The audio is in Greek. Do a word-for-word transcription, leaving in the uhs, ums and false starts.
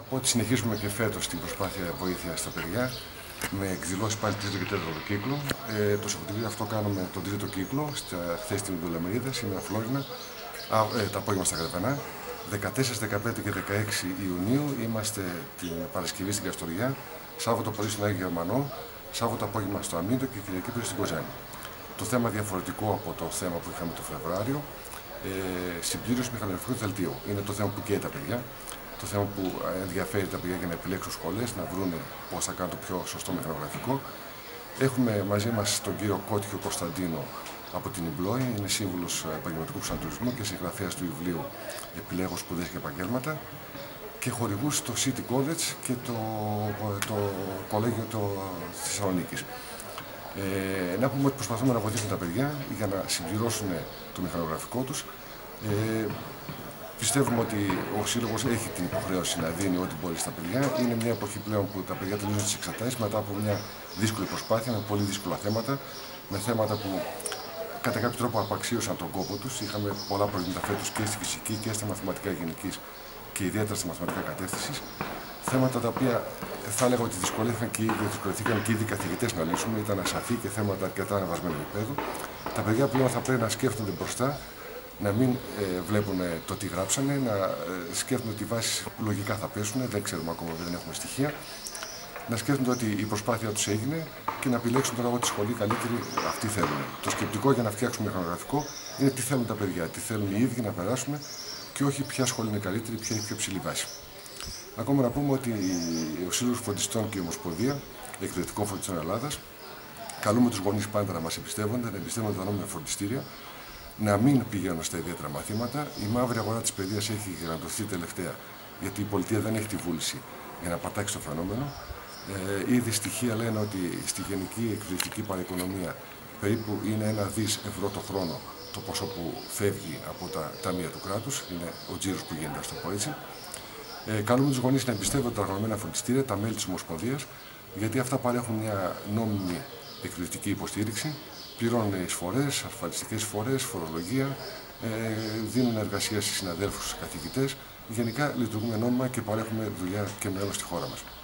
Οπότε συνεχίζουμε και φέτος την προσπάθεια βοήθεια στα παιδιά με εκδηλώσεις πάλι τρίτο και τέταρτο κύκλο. Ε, το Σαββατοκύριακο αυτό κάνουμε τον τρίτο κύκλο, χθες στην Δολεμερίδα, σήμερα Φλόρινα, ε, το απόγευμα στα Γρεβενά. δεκατέσσερα, δεκαπέντε και δεκαέξι Ιουνίου είμαστε την Παρασκευή στην Καστοριά, Σάββατο πρωί στον Άγιο Γερμανό, Σάββατο απόγευμα στο Αμύντο και Κυριακή πρωί στην Κοζάνη. Το θέμα διαφορετικό από το θέμα που είχαμε το Φεβρουάριο, ε, συμπλήρωση μηχανογραφικού δελτίου. Είναι το θέμα που καίει τα παιδιά. Το θέμα που ενδιαφέρει τα παιδιά για να επιλέξουν σχολές, να βρουν πώς θα κάνουν το πιο σωστό μηχανογραφικό. Έχουμε μαζί μας τον κύριο Κώτικιο Κωνσταντίνο από την Ιμπλόη, είναι σύμβουλος επαγγελματικού προσανατολισμού και συγγραφέας του βιβλίου Επιλέγω σπουδές και επαγγέλματα, και χορηγούς στο City College και το, το Κολέγιο της Θεσσαλονίκης. Ε, να πούμε ότι προσπαθούμε να βοηθήσουμε τα παιδιά για να συμπληρώσουν το μηχανογραφικό τους. Ε, Πιστεύουμε ότι ο Σύλλογος έχει την υποχρέωση να δίνει ό,τι μπορεί στα παιδιά. Είναι μια εποχή πλέον που τα παιδιά τελειώνουν τις εξετάσεις μετά από μια δύσκολη προσπάθεια με πολύ δύσκολα θέματα. Με θέματα που κατά κάποιο τρόπο απαξίωσαν τον κόπο τους. Είχαμε πολλά προβλήματα φέτος και στη φυσική και στα μαθηματικά γενικής και ιδιαίτερα στα μαθηματικά κατεύθυνσης. Θέματα τα οποία θα έλεγα ότι δυσκολεύτηκαν και, δυσκολεύτηκαν και ήδη οι καθηγητές να λύσουν. Ήταν ασαφή και θέματα αρκετά ανεβασμένου επίπεδου. Τα παιδιά πλέον θα πρέπει να σκέφτονται μπροστά, να μην ε, βλέπουν το τι γράψανε, να ε, σκέφτονται ότι οι βάσεις λογικά θα πέσουν, δεν ξέρουμε ακόμα, δεν έχουμε στοιχεία. Να σκέφτονται ότι η προσπάθεια τους έγινε και να επιλέξουν τώρα ό,τι σχολή καλύτερη αυτοί θέλουν. Το σκεπτικό για να φτιάξουμε μηχανογραφικό είναι τι θέλουν τα παιδιά, τι θέλουν οι ίδιοι να περάσουν και όχι ποια σχολή είναι καλύτερη, ποια έχει πιο ψηλή βάση. Ακόμα να πούμε ότι ο Σύλλογος Φροντιστών και η Ομοσπονδία Εκπαιδευτικών Φροντιστών Ελλάδας καλούμε τους γονείς πάντα να μας εμπιστεύονται, να εμπιστεύονται τα νόμιμα φροντιστήρια, να μην πηγαίνουν στα ιδιαίτερα μαθήματα. Η μαύρη αγορά της παιδείας έχει γιγαντωθεί τελευταία, γιατί η πολιτεία δεν έχει τη βούληση για να πατάξει το φαινόμενο. Ε, ήδη στοιχεία λένε ότι στη γενική εκπαιδευτική παραοικονομία περίπου είναι ένα δις ευρώ το χρόνο το ποσό που φεύγει από τα ταμεία του κράτους, είναι ο τζίρος που γίνεται, ας το πω έτσι. Ε, καλούμε τους γονείς να εμπιστεύονται τα οργανωμένα φροντιστήρια, τα μέλη της Ομοσπονδίας, γιατί αυτά παρέχουν μια νόμιμη εκπαιδευτική υποστήριξη. Πληρώνουν εισφορές, ασφαλιστικές εισφορές, φορολογία, ε, δίνουν εργασία στις συναδέλφους, στους καθηγητές. Γενικά λειτουργούμε νόμιμα και παρέχουμε δουλειά και μέλλον στη χώρα μας.